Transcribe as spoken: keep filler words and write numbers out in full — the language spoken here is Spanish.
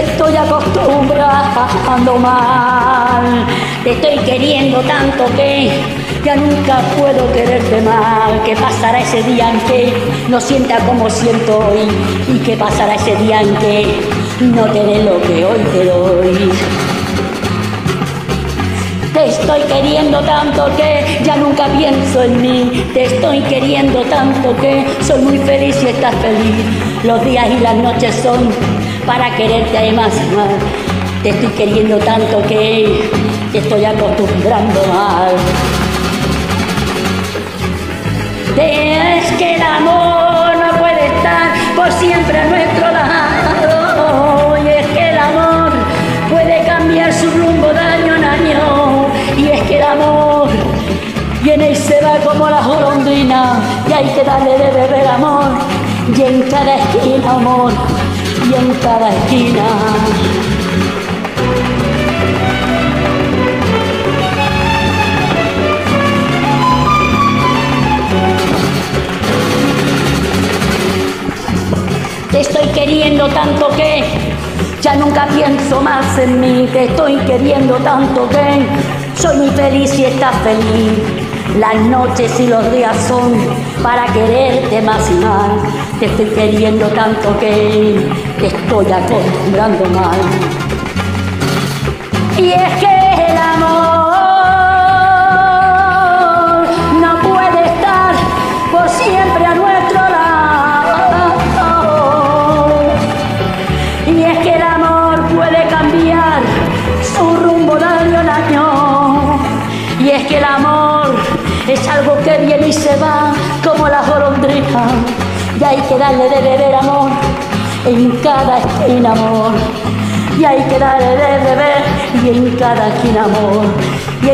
estoy acostumbrando mal. Te estoy queriendo tanto que ya nunca puedo quererte mal. ¿Qué pasará ese día en que no sienta como siento hoy? ¿Y qué pasará ese día en que no te dé lo que hoy te doy? Te estoy queriendo tanto que ya nunca pienso en mí. Te estoy queriendo tanto que soy muy feliz y estás feliz. Los días y las noches son para quererte más y más. Te estoy queriendo tanto que te estoy acostumbrando mal. Es que el amor no puede estar por siempre a nuestro lado. Y es que el amor puede cambiar su rumbo de año en año. Y es que el amor viene y se va como la golondrina. Y hay que darle de beber amor. Y en cada esquina amor. Y en cada esquina. Te estoy queriendo tanto que ya nunca pienso más en mí. Te estoy queriendo tanto que soy muy feliz y estás feliz. Las noches y los días son para quererte más y más. Te estoy queriendo tanto que te estoy acostumbrando mal. Y es que el amor no puede estar por siempre a nuestro lado. Y es que el amor puede cambiar su rumbo de año en año. Y es que el amor es algo que viene y se va como la golondrina. Y hay que darle de beber amor en cada esquina amor. Y hay que darle de beber y en cada esquina amor. Y